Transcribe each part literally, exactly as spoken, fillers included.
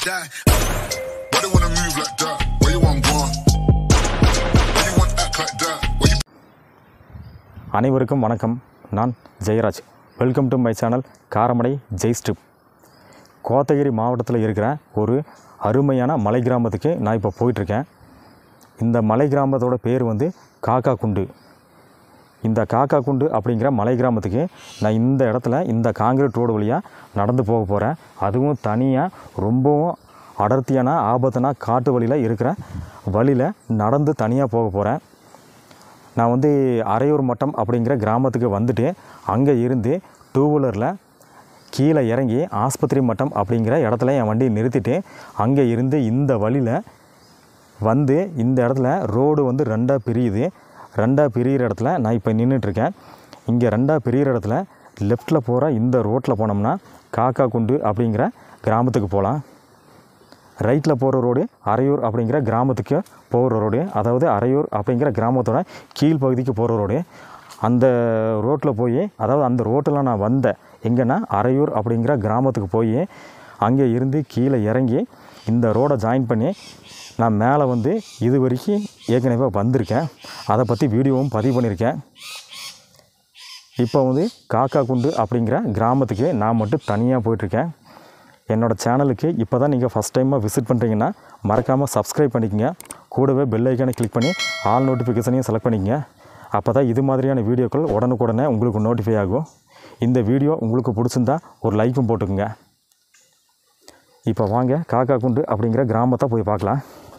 die. Why they wanna move like that? Where you want gone? Why you want act like that? Where you... அனைவருக்கும் வணக்கம். நான் Jayaraj. Welcome to my channel Karamadai Jai strip. Kotagiri மாவட்டத்தில் இருக்கிற ஒரு அருமையான மலை கிராமத்துக்கு நான் இப்போ போயிட்டுருக்கேன். இந்த மலை கிராமத்தோட பேர் வந்து காக்கா குண்டு. இந்த காக்கா குண்டு அப்படிங்கிற மலை கிராமத்துக்கு நான் இந்த இடத்துல இந்த காங்கிரீட் ரோடு வழியாக நடந்து போக போகிறேன். அதுவும் தனியாக ரொம்பவும் அடர்த்தியான ஆபத்தான காட்டு வழியில் இருக்கிற வழியில் நடந்து தனியாக போக போகிறேன். நான் வந்து அரையூர் மட்டம் அப்படிங்கிற கிராமத்துக்கு வந்துட்டு அங்கே இருந்து டூ வீலரில் கீழே இறங்கி ஆஸ்பத்திரி மட்டம் அப்படிங்கிற இடத்துல என் வண்டியை நிறுத்திட்டு அங்கே இருந்து இந்த வழியில் வந்து இந்த இடத்துல ரோடு வந்து ரெண்டாக பிரியுது. ரெண்டாக பிரிகிற இடத்துல நான் இப்போ நின்றுட்டுருக்கேன். இங்கே ரெண்டாக பிரிகிற இடத்துல லெஃப்ட்டில் போகிற இந்த ரோட்டில் போனோம்னா காக்கா குண்டு அப்படிங்கிற கிராமத்துக்கு போகலாம். ரைட்டில் போகிற ரோடு அரையூர் அப்படிங்கிற கிராமத்துக்கு போகிற ரோடு, அதாவது அரையூர் அப்படிங்கிற கிராமத்தோட கீழ்ப்பகுதிக்கு போகிற ரோடு. அந்த ரோட்டில் போய், அதாவது அந்த ரோட்டில் நான் வந்தேன் எங்கன்னா அரையூர் அப்படிங்கிற கிராமத்துக்கு போய் அங்கே இருந்து கீழே இறங்கி இந்த ரோடை ஜாயின் பண்ணி நான் மேலே வந்து இது வரைக்கும் ஏற்கனவே வந்திருக்கேன். அதை பற்றி வீடியோவும் பதிவு பண்ணியிருக்கேன். இப்போ வந்து காக்கா குண்டு அப்படிங்கிற கிராமத்துக்கு நான் மட்டும் தனியாக போயிட்டுருக்கேன். என்னோடய சேனலுக்கு இப்போ தான் நீங்கள் ஃபஸ்ட் டைமாக விசிட் பண்ணுறீங்கன்னா மறக்காமல் சப்ஸ்கிரைப் பண்ணிக்கங்க. கூடவே பெல் ஐக்கானை கிளிக் பண்ணி ஆல் நோட்டிஃபிகேஷனையும் செலக்ட் பண்ணிக்கங்க. அப்போ தான் இது மாதிரியான வீடியோக்கள் உடனுக்குடனே உங்களுக்கு நோட்டிஃபை ஆகும். இந்த வீடியோ உங்களுக்கு பிடிச்சிருந்தா ஒரு லைக்கும் போட்டுக்குங்க. இப்போ வாங்க காக்கா குண்டு அப்படிங்கிற கிராமத்தை போய் பார்க்கலாம்.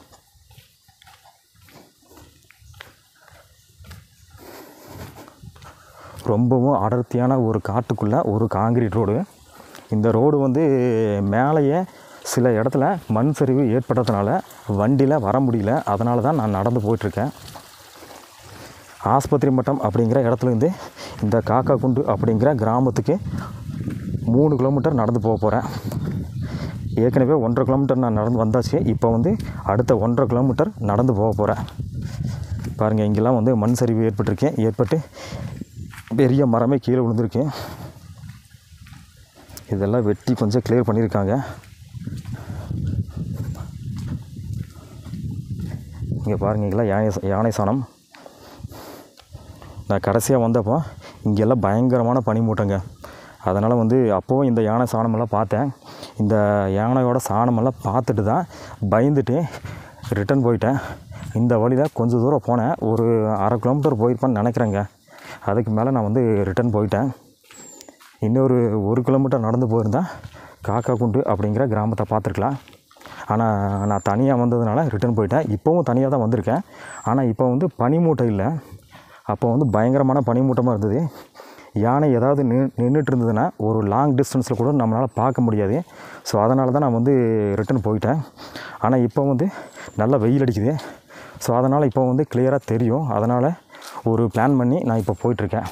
ரொம்பவும் அடர்த்தியான ஒரு காட்டுக்குள்ளே ஒரு காங்கிரீட் ரோடு. இந்த ரோடு வந்து மேலேயே சில இடத்துல மண் சரிவு ஏற்பட்டதுனால வண்டியில் வர முடியல. அதனால தான் நான் நடந்து போயிட்டுருக்கேன். ஆஸ்பத்திரி மட்டம் அப்படிங்கிற இடத்துலேருந்து இந்த காக்கா குண்டு அப்படிங்கிற கிராமத்துக்கு மூணு கிலோமீட்டர் நடந்து போக போகிறேன். ஏற்கனவே ஒன்றரை கிலோமீட்டர் நான் நடந்து வந்தாச்சு. இப்போ வந்து அடுத்த ஒன்றரை கிலோமீட்டர் நடந்து போக போகிறேன். பாருங்கள், இங்கெல்லாம் வந்து மண் சரிவு ஏற்பட்டிருக்கேன். ஏற்பட்டு பெரிய மரமே கீழே விழுந்திருக்கேன். இதெல்லாம் வெட்டி கொஞ்சம் கிளியர் பண்ணியிருக்காங்க. இங்கே பாருங்கள், இங்கெல்லாம் யானை யானை சாணம். நான் கடைசியாக வந்தப்போ இங்கெல்லாம் பயங்கரமான பனிமூட்டங்க. அதனால் வந்து அப்போவும் இந்த யானை சாணமெல்லாம் பார்த்தேன். இந்த யானையோட சாணமெல்லாம் பார்த்துட்டு தான் பயந்துட்டு ரிட்டன் போயிட்டேன். இந்த வழியில் கொஞ்சம் தூரம் போனேன். ஒரு அரை கிலோமீட்டர் போயிருப்பேன்னு நினைக்கிறேங்க. அதுக்கு மேலே நான் வந்து ரிட்டன் போயிட்டேன். இன்னொரு ஒரு கிலோமீட்டர் நடந்து போயிருந்தேன் காக்கா குண்டு அப்படிங்கிற கிராமத்தை பார்த்துருக்கலாம். ஆனால் நான் தனியாக வந்ததுனால ரிட்டன் போயிட்டேன். இப்போவும் தனியாக தான் வந்திருக்கேன். ஆனால் இப்போ வந்து பனிமூட்டை இல்லை. அப்போ வந்து பயங்கரமான பனிமூட்டமாக இருந்தது. யானை ஏதாவது நின்று நின்றுட்டு இருந்ததுன்னா ஒரு லாங் டிஸ்டன்ஸில் கூட நம்மளால் பார்க்க முடியாது. ஸோ அதனால தான் நான் வந்து ரிட்டன் போயிட்டேன். ஆனால் இப்போ வந்து நல்லா வெயில் அடிக்குது. ஸோ அதனால் இப்போ வந்து கிளியராக தெரியும். அதனால் ஒரு பிளான் பண்ணி நான் இப்போ போயிட்டுருக்கேன்.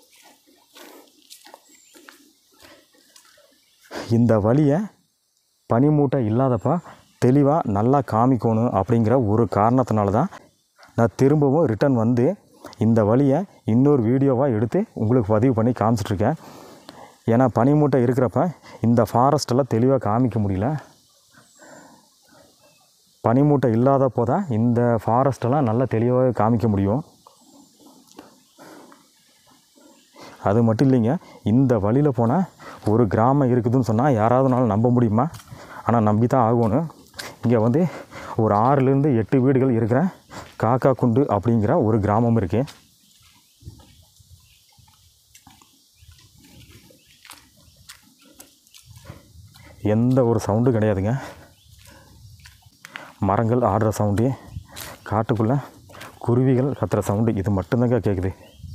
இந்த வழியை பனிமூட்டை இல்லாதப்போ தெளிவாக நல்லா காமிக்கணும் அப்படிங்கிற ஒரு காரணத்தினால தான் நான் திரும்பவும் ரிட்டன் வந்து இந்த வழியை இன்னொரு வீடியோவாக எடுத்து உங்களுக்கு பதிவு பண்ணி காமிச்சிட்ருக்கேன். ஏன்னா பனிமூட்டை இருக்கிறப்ப இந்த ஃபாரஸ்ட்டெல்லாம் தெளிவாக காமிக்க முடியல. பனிமூட்டை இல்லாதப்போ தான் இந்த ஃபாரஸ்ட்டெல்லாம் நல்லா தெளிவாக காமிக்க முடியும். அது மட்டும் இல்லைங்க, இந்த வழியில் போனால் ஒரு கிராமம் இருக்குதுன்னு சொன்னால் யாராவதுனாலும் நம்ப முடியுமா? ஆனால் நம்பி தான் ஆகணும். இங்கே வந்து ஒரு ஆறுலேருந்து எட்டு வீடுகள் இருக்கிற காக்கா குண்டு அப்படிங்கிற ஒரு கிராமம் இருக்குது. எந்த ஒரு சவுண்டும் கிடையாதுங்க. மரங்கள் ஆடுற சவுண்டு, காட்டுக்குள்ளே குருவிகள் கத்துற சவுண்டு, இது மட்டும்தாங்க கேட்குது.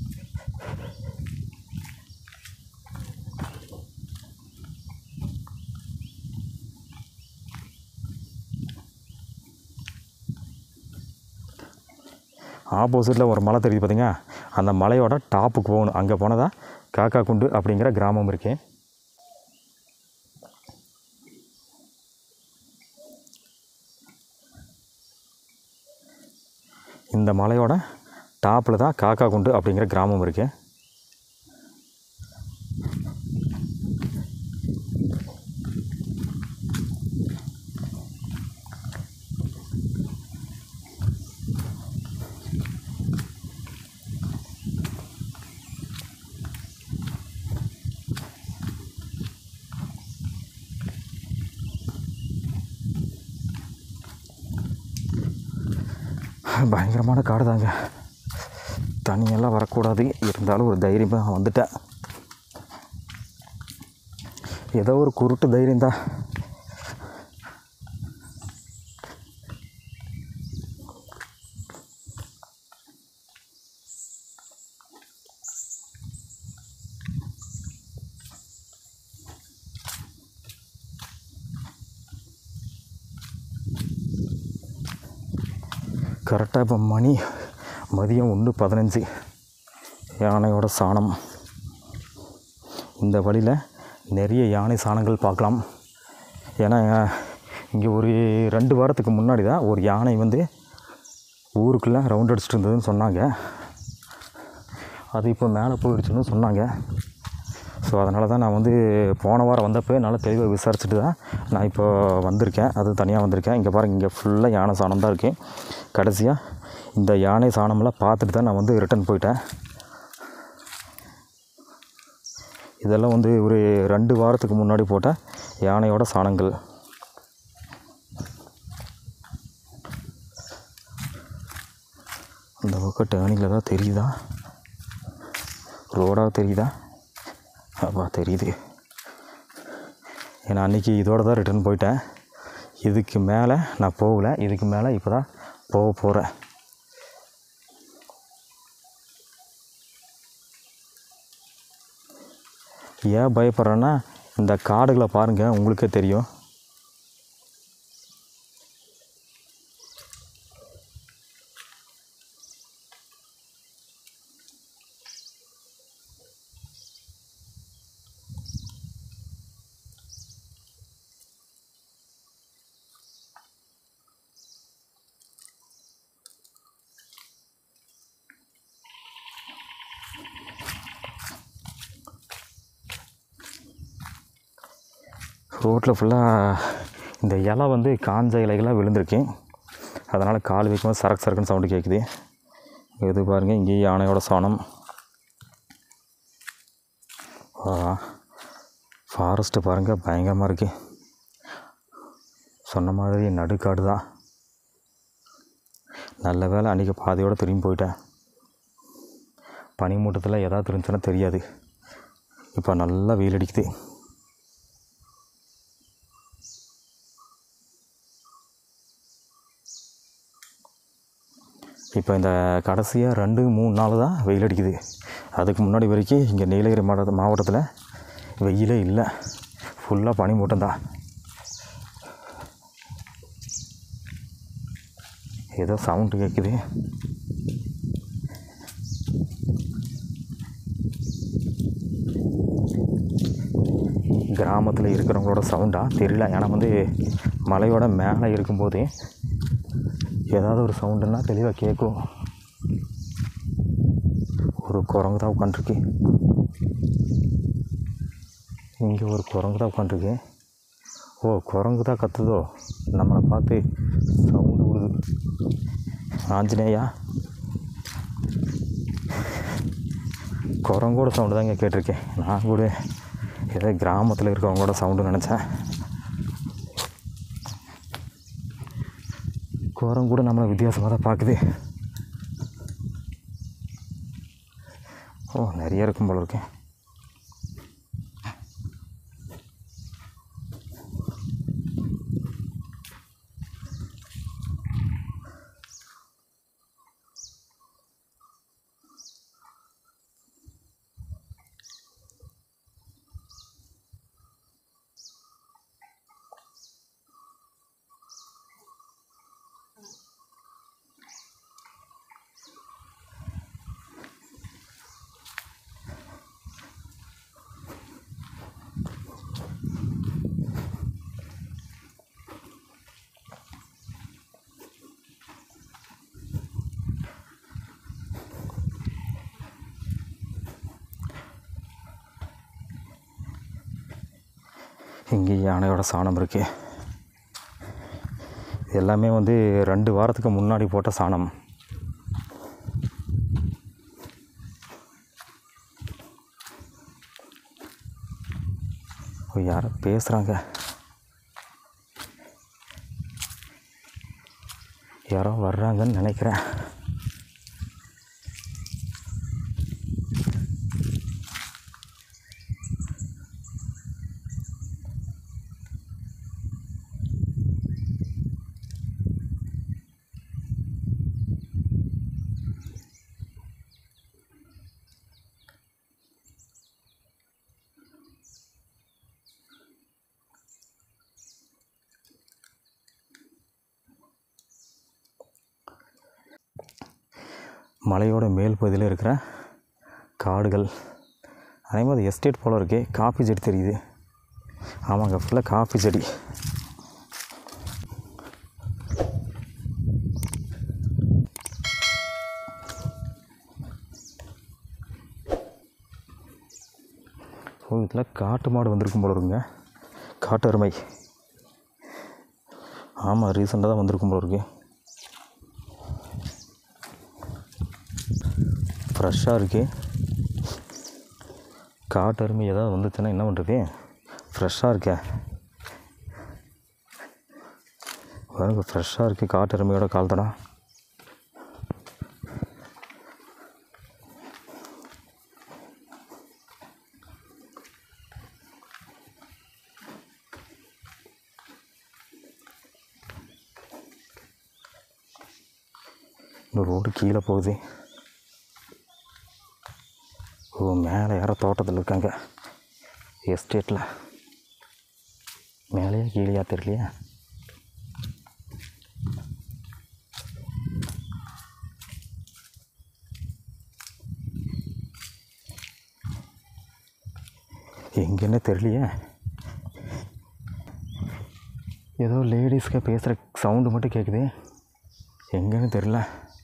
ஆப்போசிட்டில் ஒரு மலை தெரியுது பார்த்திங்க. அந்த மலையோட டாப்புக்கு போகணும். அங்கே போனால் தான் காக்கா குண்டு அப்படிங்கிற கிராமம் இருக்குது. இந்த மலையோட டாப்பில் தான் காக்கா குண்டு அப்படிங்கிற கிராமம் இருக்குது. பயங்கரமான காடு தாங்க. தனியெல்லாம் வரக்கூடாது, இருந்தாலும் ஒரு தைரியமாக வந்துட்டேன். ஏதோ ஒரு குருட்டு தைரியம்தான். கரெக்டாக இப்போ மணி மதியம் ஒன்று பதினஞ்சு. யானையோட சாணம். இந்த வழியில் நிறைய யானை சாணங்கள் பார்க்கலாம். ஏன்னா இங்கே ஒரு ரெண்டு வாரத்துக்கு முன்னாடி தான் ஒரு யானை வந்து ஊருக்குள்ளே ரவுண்ட் அடிச்சுட்டு இருந்ததுன்னு சொன்னாங்க. அது இப்போ மேலே போயிடுச்சுன்னு சொன்னாங்க. ஸோ அதனால தான் நான் வந்து போன வாரம் வந்தப்போ நல்லா தெளிவாக விசாரிச்சுட்டு தான் நான் இப்போ வந்திருக்கேன். அது தனியாக வந்திருக்கேன். இங்கே பாருங்கள், இங்கே ஃபுல்லாக யானை சாணம் தான் இருக்குது. கடைசியாக இந்த யானை சாணமெல்லாம் பார்த்துட்டு தான் நான் வந்து ரிட்டன் போயிட்டேன். இதெல்லாம் வந்து ஒரு ரெண்டு வாரத்துக்கு முன்னாடி போட்ட யானையோட சாணங்கள். இந்த பக்கம் டேர்னிங்கில் தான் தெரியுதா, ரோடாக தெரியுதா? அப்பா தெரியுது. ஏன்னா அன்றைக்கி இதோடு தான் ரிட்டர்ன் போயிட்டேன். இதுக்கு மேலே நான் போகலை. இதுக்கு மேலே இப்போ தான் போக போகிறேன். ஏன் பயப்படுறேன்னா, இந்த காடுகளை பாருங்கள், உங்களுக்கே தெரியும். ரோட்டில் ஃபுல்லாக இந்த இலை வந்து காஞ்ச இலைகளாக விழுந்திருக்கு. அதனால் கால் வைக்கும்போது சரக்கு சரக்குன்னு சவுண்டு கேட்குது. இது பாருங்கள், இங்கேயும் யானையோட சாணம். ஃபாரஸ்ட்டு பாருங்கள், பயங்கரமாக இருக்குது. சொன்ன மாதிரி நடுக்காடு தான். நல்ல வேலை அன்றைக்கி பாதையோடு திரும்பி போயிட்டேன். பனிமூட்டத்தில் எதாவது இருந்துச்சுன்னா தெரியாது. இப்போ நல்லா வெயில் அடிக்குது. இப்போ இந்த கடைசியாக ரெண்டு மூணு நாள் தான் வெயில் அடிக்குது. அதுக்கு முன்னாடி வரைக்கும் இங்கே நீலகிரி மாவட்ட மாவட்டத்தில் வெயிலே இல்லை. ஃபுல்லாக பனி மூட்டம் தான். ஏதோ சவுண்டு கேட்குது. கிராமத்தில் இருக்கிறவங்களோட சவுண்டாக தெரியல. ஏன்னா வந்து மலையோட மேலே இருக்கும்போது ஏதாவது ஒரு சவுண்டுன்னா தெளிவாக கேட்கும். ஒரு குரங்கு தான் உட்காண்ட்ருக்கு. இங்கே ஒரு குரங்கு தான் உட்காண்ட்ருக்கு. ஓ, குரங்கு தான் கத்துதோ, நம்மளை பார்த்து சவுண்டு விடுது. ஆஞ்சநேயா, குரங்கோட சவுண்டு தாங்க கேட்டிருக்கேன். நான் கூட ஏதோ கிராமத்தில் இருக்கிறவங்களோட சவுண்டு நினச்சேன். குரங்கு கூட நம்மளை வித்தியாசமாக தான் பார்க்குது. ஓ, நிறைய இருக்கும் போல இருக்கேன். இங்கே யானையோட சாணம் இருக்குது. எல்லாமே வந்து ரெண்டு வாரத்துக்கு முன்னாடி போட்ட சாணம். யாரோ பேசுகிறாங்க. யாரோ வர்றாங்கன்னு நினைக்கிறேன். மலையோட மேல் பகுதியில் இருக்கிற காடுகள், அதே மாதிரி எஸ்டேட் போல் இருக்கே. காஃபி செடி தெரியுது. ஆமாங்க, ஃபுல்லாக காஃபி செடி. ஓ, இதில் காட்டு மாடு வந்திருக்கும் போல இருக்குங்க. காட்டு அருமை. ஆமாம், ரீசெண்டாக தான் வந்திருக்கும் போல இருக்கு. ஃப்ரெஷ்ஷாக இருக்குது. காட்டு அருமை ஏதாவது வந்துச்சுன்னா என்ன பண்ணுறது? ஃப்ரெஷ்ஷாக இருக்கே பாருங்க, ஃப்ரெஷ்ஷாக இருக்குது காட்டு அருமையோட கால் தடம். இந்த ரோடு கீழே போகுது. ஓ, மேலே யாரோ தோட்டத்தில் இருக்காங்க. எஸ்டேட்டில் மேலேயா கீழேயா தெரியலையா? எங்கன்னு தெரியலையே. ஏதோ லேடிஸ்க்கு பேசுகிற சவுண்டு மட்டும் கேட்குது. எங்கன்னு தெரியல.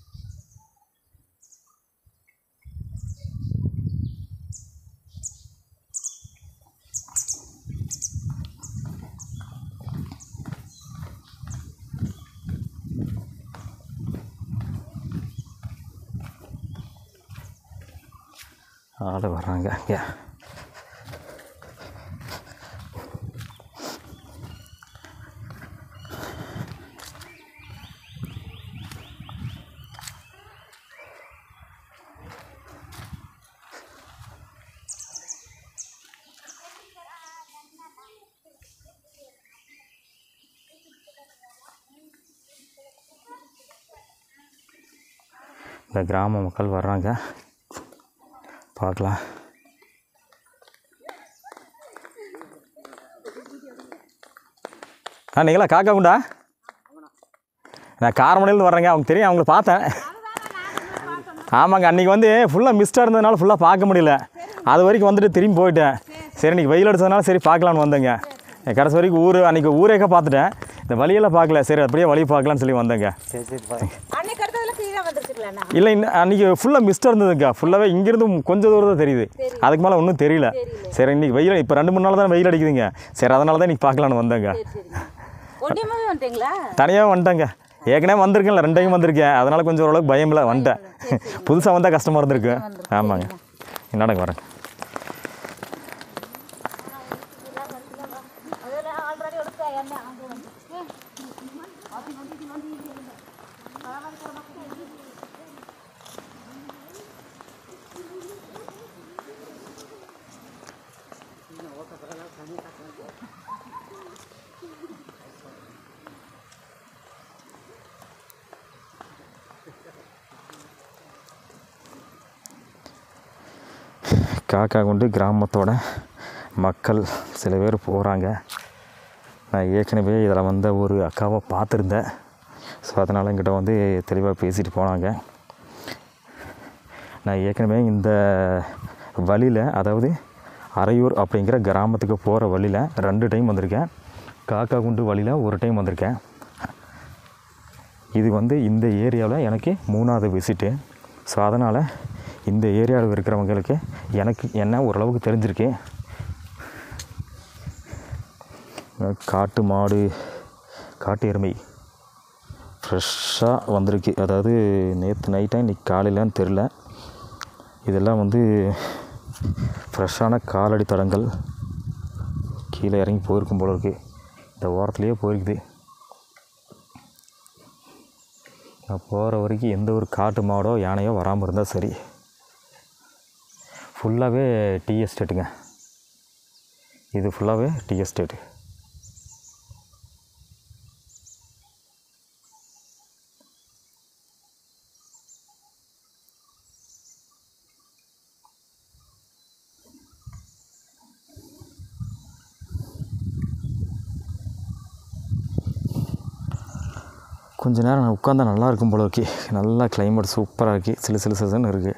ஆள் வர்றாங்க இங்கே. இந்த கிராம மக்கள் வர்றாங்க, பார்க்கலாம். ஆ, நீங்களா காக்கா குண்டா? நான் காரமடையிலேருந்து வர்றேங்க. அவங்க தெரியும், அவங்கள பார்த்தேன். ஆமாங்க, அன்றைக்கி வந்து ஃபுல்லாக மிஸ்டாக இருந்ததுனால ஃபுல்லாக பார்க்க முடியல. அது வரைக்கும் வந்துட்டு திரும்பி போயிட்டேன். சரி, இன்றைக்கி வெயில் அடிச்சதுனால சரி பார்க்கலான்னு வந்தேங்க. கடைசி வரைக்கும் ஊர் அன்றைக்கி ஊரேக்க பார்த்துட்டேன். இந்த வழியெல்லாம் பார்க்கல. சரி, அப்படியே வழி பார்க்கலான்னு சொல்லி வந்தேங்க. இல்லை, இன்னும் அன்றைக்கி ஃபுல்லாக மிஸ்டாக இருந்ததுங்க. ஃபுல்லாகவே இங்கேருந்து கொஞ்சம் தூரம் தான் தெரியுது. அதுக்கு மேலே ஒன்றும் தெரியல. சரி, இன்றைக்கி வெயில் இப்போ ரெண்டு மூணு நாள் தான் வெயில் அடிக்குதுங்க. சரி, அதனால தான் இன்றைக்கி பார்க்கலான்னு வந்தேங்க. தனியாக வந்துட்டேங்க. ஏற்கனவே வந்திருக்கேன்ல, ரெண்டு டைம் வந்திருக்கேன். அதனால் கொஞ்சம் ஓரளவுக்கு பயம் இல்லை, வந்துட்டேன். புதுசாக வந்தால் கஷ்டமாக இருந்திருக்கு. ஆமாங்க, என்னடங்க வரேன். காக்கா கொண்டு கிராமத்தோட மக்கள் சில பேர் போகிறாங்க. நான் ஏற்கனவே இதில் வந்த ஒரு அக்காவை பார்த்துருந்தேன். ஸோ அதனால் என்கிட்ட வந்து தெளிவாக பேசிட்டு போனாங்க. நான் ஏற்கனவே இந்த வழியில், அதாவது அரையூர் அப்படிங்கிற கிராமத்துக்கு போகிற வழியில் ரெண்டு டைம் வந்திருக்கேன். காக்கா குண்டு வழியில் ஒரு டைம் வந்திருக்கேன். இது வந்து இந்த ஏரியாவில் எனக்கு மூணாவது விசிட்டு. ஸோ அதனால் இந்த ஏரியாவில் இருக்கிறவங்களுக்கு எனக்கு என்ன ஓரளவுக்கு தெரிஞ்சிருக்கு. காட்டு மாடு, காட்டு எருமை ஃப்ரெஷ்ஷாக வந்திருக்கு. அதாவது நேற்று நைட்டாக இன்றைக்கி காலையிலான்னு தெரில. இதெல்லாம் வந்து ஃப்ரெஷ்ஷான காலடி தடங்கள். கீழே இறங்கி போயிருக்கும் போல இருக்குது. இந்த ஓரத்துலேயே போயிருக்குது. நான் போகிற வரைக்கும் எந்த ஒரு காட்டு மாடோ யானையோ வராமல் இருந்தால் சரி. ஃபுல்லாகவே டீ எஸ்டேட்டுங்க. இது ஃபுல்லாகவே டீ எஸ்டேட்டு. கொஞ்ச நேரம் நான் உட்காந்தா நல்லா இருக்கும் போல இருக்கு. நல்லா கிளைமேட் சூப்பராக இருக்குது. சிலு சிலு சிலுன்னு இருக்குது.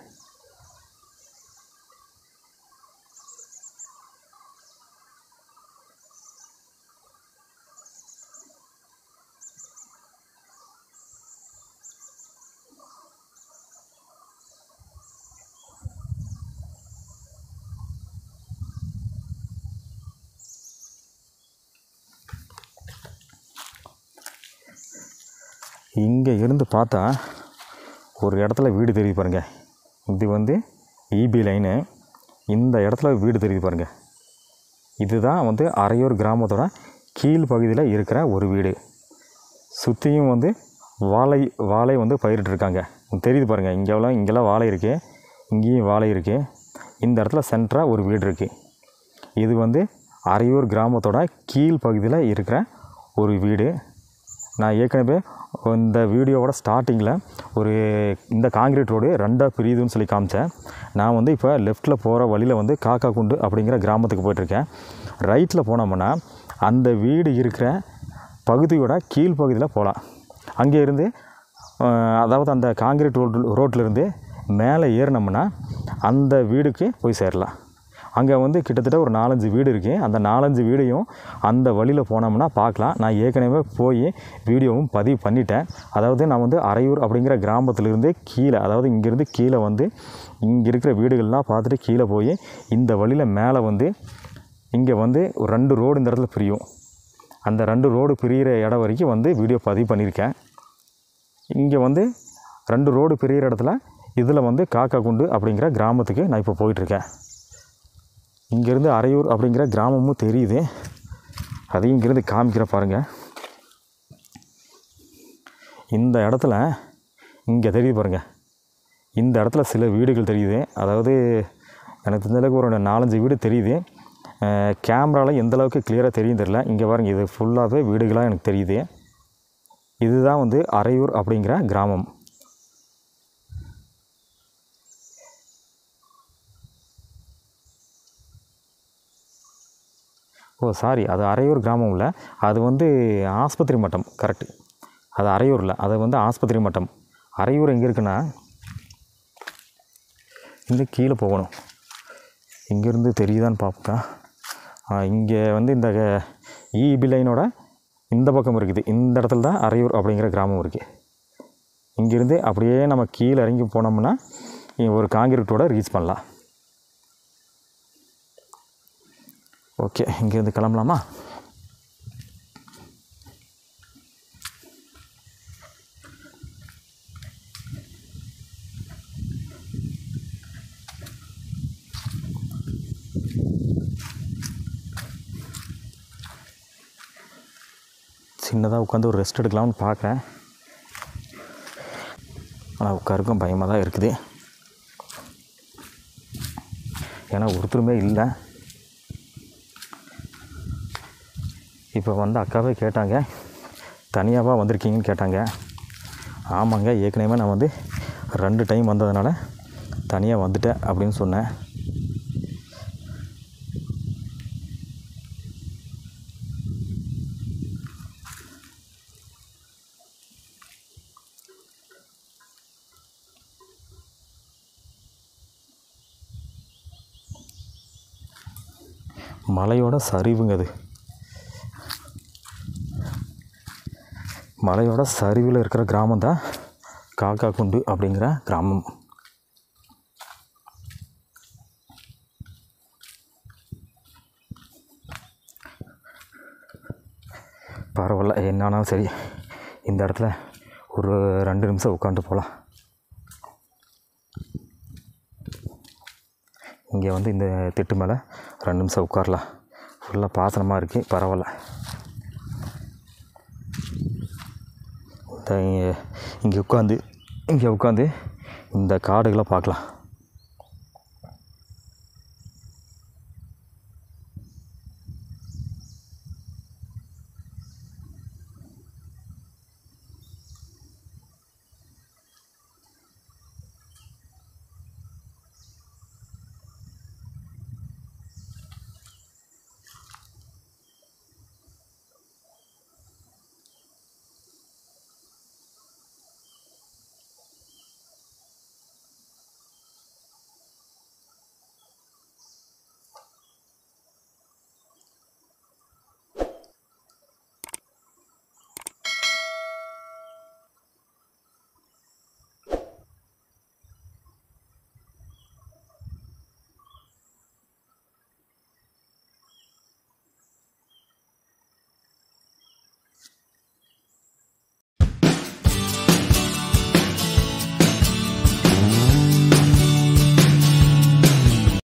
இங்கே இருந்து பார்த்தா ஒரு இடத்துல வீடு தெரியுது பாருங்கள். இது வந்து ஈபி லைனு. இந்த இடத்துல வீடு தெரியுது பாருங்கள். இதுதான் வந்து அரையூர் கிராமத்தோட கீழ் பகுதியில் இருக்கிற ஒரு வீடு. சுற்றியும் வந்து வாழை வாழை வந்து பயிரிட்டுருக்காங்க. தெரியுது பாருங்கள். இங்கெல்லாம் இங்கெல்லாம் வாழை இருக்குது, இங்கேயும் வாழை இருக்குது. இந்த இடத்துல சென்டராக ஒரு வீடு இருக்குது. இது வந்து அரையூர் கிராமத்தோட கீழ் பகுதியில் இருக்கிற ஒரு வீடு. நான் ஏற்கனவே இந்த வீடியோவோட ஸ்டார்டிங்கில் ஒரு இந்த காங்கிரீட் ரோடு ரெண்டாக பிரியுதுன்னு சொல்லி காமிச்சேன். நான் வந்து இப்போ லெஃப்ட்டில் போகிற வழியில் வந்து காக்கா குண்டு அப்படிங்கிற கிராமத்துக்கு போயிட்டுருக்கேன். ரைட்டில் போனோம்னா அந்த வீடு இருக்கிற பகுதியோட கீழ் பகுதியில் போகலாம். அங்கே இருந்து அதாவது அந்த காங்கிரீட் ரோடு ரோட்டிலேருந்து மேலே ஏறினோம்னா அந்த வீடுக்கு போய் சேரலாம். அங்கே வந்து கிட்டத்தட்ட ஒரு நாலஞ்சு வீடு இருக்குது. அந்த நாலஞ்சு வீடையும் அந்த வழியில் போனோம்னா பார்க்கலாம். நான் ஏற்கனவே போய் வீடியோவும் பதிவு பண்ணிட்டேன். அதாவது நான் வந்து அரையூர் அப்படிங்கிற கிராமத்துலேருந்து கீழே, அதாவது இங்கேருந்து கீழே வந்து இங்கே இருக்கிற வீடுகள்லாம் பார்த்துட்டு கீழே போய் இந்த வழியில் மேலே வந்து இங்கே வந்து ஒரு ரெண்டு ரோடு இந்த இடத்துல பிரியும். அந்த ரெண்டு ரோடு பிரிகிற இடம் வரைக்கும் வந்து வீடியோ பதிவு பண்ணியிருக்கேன். இங்கே வந்து ரெண்டு ரோடு பிரிகிற இடத்துல இதில் வந்து காக்கா குண்டு அப்படிங்கிற கிராமத்துக்கு நான் இப்போ போயிட்டுருக்கேன். இங்கேருந்து அரையூர் அப்படிங்கிற கிராமமும் தெரியுது. அதையும் இங்கேருந்து காமிக்கிற பாருங்கள். இந்த இடத்துல இங்கே தெரியுது பாருங்கள். இந்த இடத்துல சில வீடுகள் தெரியுது. அதாவது எனக்கு தெரிஞ்சளவுக்கு ஒரு நாலஞ்சு வீடு தெரியுது. கேமராவில் எந்தளவுக்கு கிளியராக தெரியும் தெரில. இங்கே பாருங்கள், இது ஃபுல்லாகவே வீடுகளாக எனக்கு தெரியுது. இதுதான் வந்து அரையூர் அப்படிங்கிற கிராமம். ஓ சாரி, அது அரையூர் கிராமம் இல்லை, அது வந்து ஆஸ்பத்திரி மட்டம். கரெக்டு, அது அரையூரில், அது வந்து ஆஸ்பத்திரி மட்டம். அரையூர் எங்கே இருக்குன்னா இங்கே கீழே போகணும். இங்கேருந்து தெரியுதான்னு பார்ப்பா. இங்கே வந்து இந்த ஈபி லைனோட இந்த பக்கம் இருக்குது. இந்த இடத்துல தான் அரையூர் அப்படிங்கிற கிராமம் இருக்குது. இங்கேருந்து அப்படியே நம்ம கீழே இறங்கி போனோம்னா ஒரு காங்கிரீட்டோட ரீச் பண்ணலாம். ஓகே, இங்கேருந்து கிளம்பலாமா? சின்னதாக உட்காந்து ஒரு ரெஸ்ட் எடுக்கலாம்னு பார்க்குறேன். ஆனால் உட்காருக்கும் பயமாக தான் இருக்குது. ஏன்னா ஒருத்தருமே இல்லை. இப்போ வந்து அக்காவே கேட்டாங்க, தனியாகவா வந்திருக்கீங்கன்னு கேட்டாங்க. ஆமாங்க, ஏற்கனவே நான் வந்து ரெண்டு டைம் வந்ததுனால தனியாக வந்துட்டேன் அப்படின்னு சொன்னேன். மலையோட சரிவுங்க அது. மலையோட சரிவில் இருக்கிற கிராமம் தான் காக்கா குண்டு அப்படிங்கிற கிராமம். பரவாயில்ல, என்னானாலும் சரி இந்த இடத்துல ஒரு ரெண்டு நிமிஷம் உட்காந்து போகலாம். இங்கே வந்து இந்த திட்டு மேலே ரெண்டு நிமிஷம் உட்காரலாம். ஃபுல்லாக பாசனமாக இருக்குது, பரவாயில்ல. இந்த இங்கே இங்கே உட்காந்து இங்கே உட்காந்து இந்த காடுகளை பார்க்கலாம்.